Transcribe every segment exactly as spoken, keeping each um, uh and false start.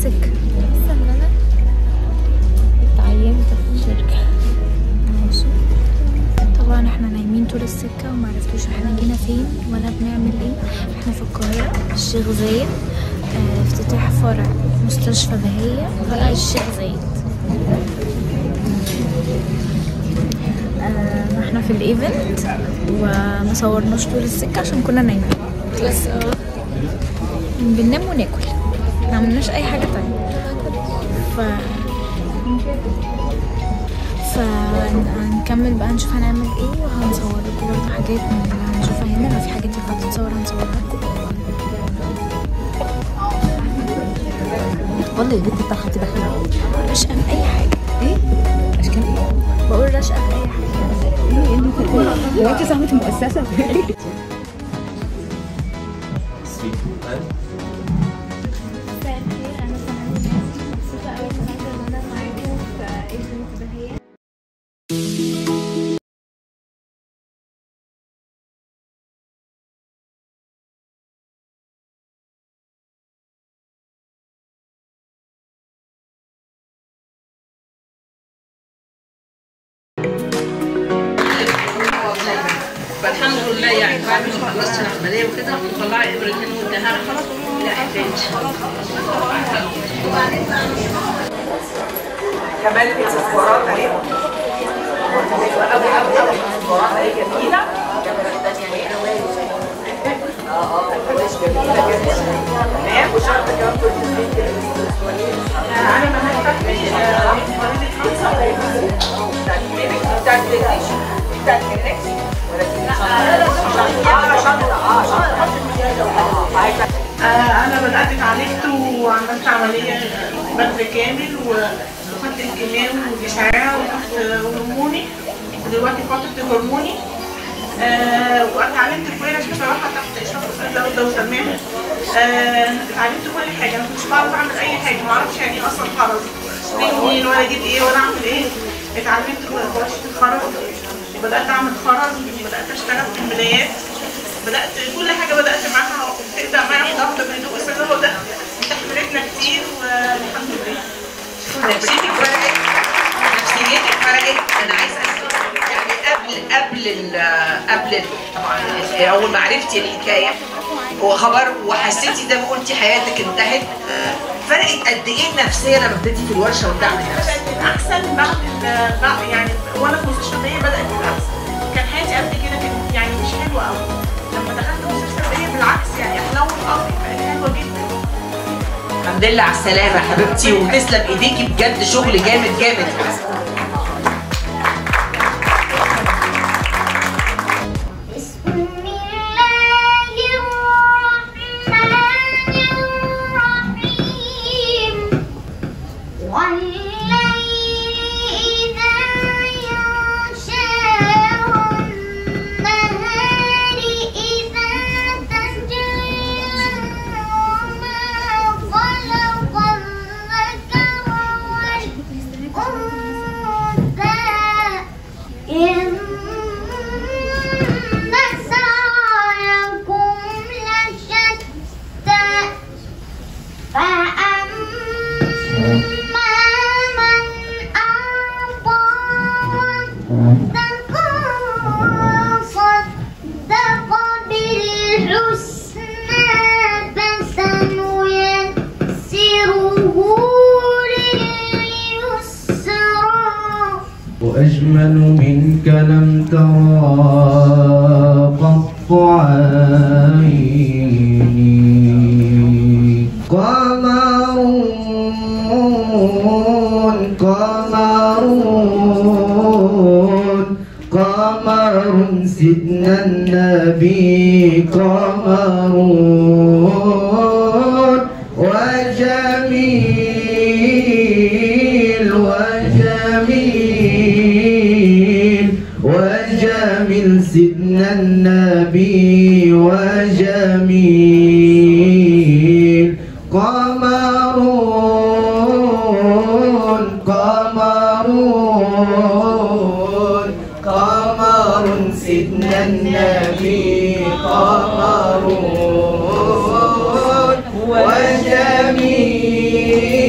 السكة. حاسة ان انا اتعينت في الشركة. ماشي. طبعا احنا نايمين طول السكة ومعرفتوش احنا جينا فين ولا بنعمل ايه. احنا في القاهرة في الشيخ زايد، اه افتتاح فرع مستشفى بهية فرع الشيخ زايد. اه احنا في الايفنت وما صورناش طول السكة عشان كنا نايمين. بس اه بننام وناكل، ما عملناش اي حاجة تانية. ف فهنكمل بقى نشوف هنعمل ايه، وهنصور لكم برضه حاجات من اللي هنشوفها هنا. لو في حاجات ينفع تتصور هنصورها لكم. والله يا بنتي الطرحه بتبقى حلوه. رشقه في اي حاجه. ايه؟ اشكال ايه؟ بقول رشقه في اي حاجه. ايه اللي هو انت صاحبه المؤسسه؟ فالحمد لله يعني بعد ما خلصت العمليه وكده وطلعي ابرتين واداها خلاص لا احتاج. كمان اكسسوارات اهي حلوه قوي قوي قوي. اكسسوارات اهي جميله. الكاميرا الثانيه اهي اه اه مش جميله جدا. تمام. وشرط كمان تلتمية جنيه. انا ما هفتحش مريضه خمسه بتاعت بيبي بتاعت بلاي بتاعت كنكس ولكن انا بدات اتعالجت وعملت عمليه بدر كامل وخدت الكيماوي والاشعاع وخدت هرموني ودلوقتي فتره هرموني. آه واتعلمت الفريش بصراحه تحت اشراف الاستاذ داوود وسلمان. آه اتعلمت كل حاجه. انا ما كنتش بعرف اعمل اي حاجه، ما اعرفش يعني ايه اصلا خرز منين ولا اجيب ايه ولا اعمل ايه. اتعلمت ورشه الخرز وبدات اعمل خرز وبدات اشتغل في البدايات. بدات كل حاجه بدات معاها تبدا معايا واحده واحده بهدوء. استاذ داوود ده استحملتنا كتير والحمد لله. نفسيتك فرقت، نفسيتك فرقت. انا عايزه اسال يعني قبل قبل ال قبل طبعا اول ما عرفتي الحكايه وخبر وحسيتي ده وقلتي حياتك انتهت، فرقت قد ايه نفسيا لما ابتديتي في الورشه والدعم النفسي؟ احسن بعد بعد يعني وانا في مستشفى بيه بدات تبقى احسن. كان حياتي قبل كده كانت يعني مش حلوه قوي. لما دخلت مستشفى بيه بالعكس يعني احلو الامر بقت حلوه جدا. الحمد لله على السلامه حبيبتي وتسلم ايديكي بجد. شغل جامد جامد. وأجمل منك لم ترى قط عيني. قمرون قمرون قمر سيدنا النبي قمرون وجميل وجميل وجميل سيدنا النبي وجميل. قمرون قمرون قمر سيدنا النبي قمرون وجميل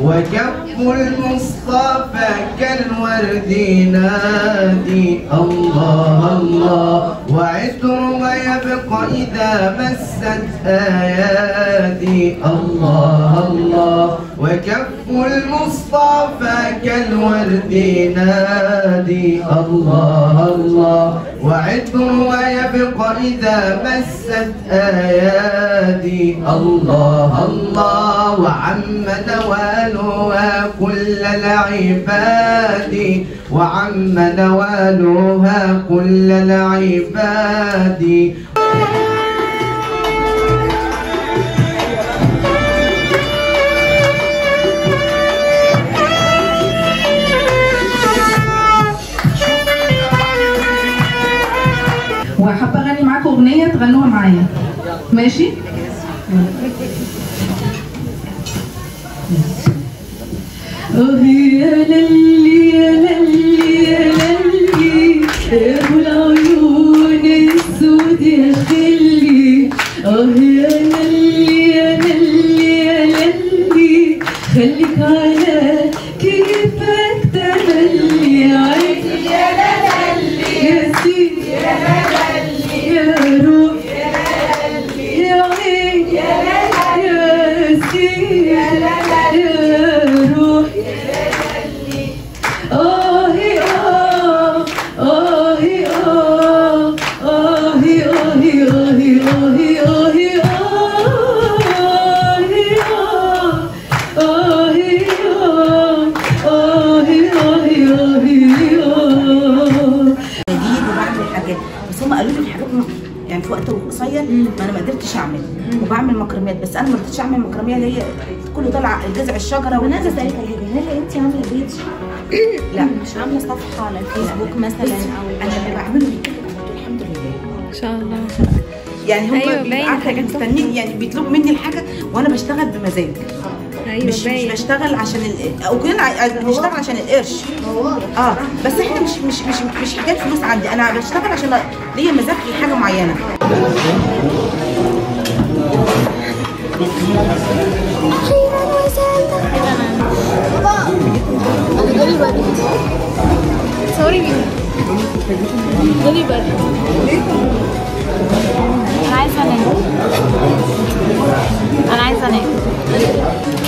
وكف المصطفى كالورد ينادي الله الله، وعطرها يبقى إذا مست آياتي الله الله، وكف المصطفى كالورد ينادي الله الله، وعطرها يبقى إذا مست آياتي الله الله، وعم نوالها كل العباد، وعم نوالها كل العباد. وحابه اغني معاكم اغنيه تغنوها معايا، ماشي؟ اه يا للي يا للي يا للي يا ابو العيون السود يا خلي، اه يا للي يا للي يا للي خليك على كيفك تملي، عيني يا للي يا سيدي يا للي يا روح يا للي يا عين يا للي يا سيدي يا للي يا روح يا للي. آه آه آه آه آه بس هم قالوا لي الحاجات يعني في وقت قصير، ما انا ما قدرتش اعمل. وبعمل مكرمات، بس انا ما رضيتش اعمل مكرميه اللي هي كله طالع جذع الشجره. وانا عايزه اسالك على حاجه، هل انت عامله بيج؟ لا مش عامله صفحه على الفيسبوك مثلا؟ او انا اللي بعمله الحمد لله ان شاء الله. يعني هم أيوة بيبقوا حاجه مستنيين، يعني بيطلبوا مني الحاجه وانا بشتغل بمزاج. ايوه مش مش بشتغل عشان ال... او كلنا بنشتغل عشان القرش. اه بس احنا مش مش مش مش حكايه فلوس عندي، انا بشتغل عشان ليا مزاج في حاجه معينه. صوري مين؟ دولي بدري. انا عايزه انام. انا عايزه انام.